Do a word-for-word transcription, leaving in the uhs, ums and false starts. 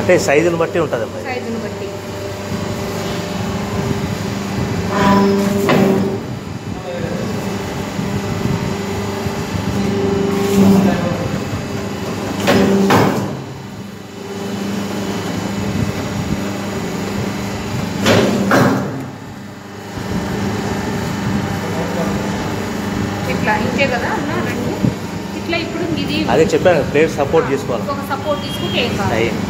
అంటే సైజుని బట్టి ఉంటుంది అమ్మా. సైజుని బట్టి ఇట్లా ఇంతే కదా అన్న రెండు ఇట్లా ఇప్పుడు ఇది అదే చెప్పాను ప్లేట్ సపోర్ట్ చేసుకోవాలి. ఒక సపోర్ట్ తీసుకుంటే ఏం కాదు.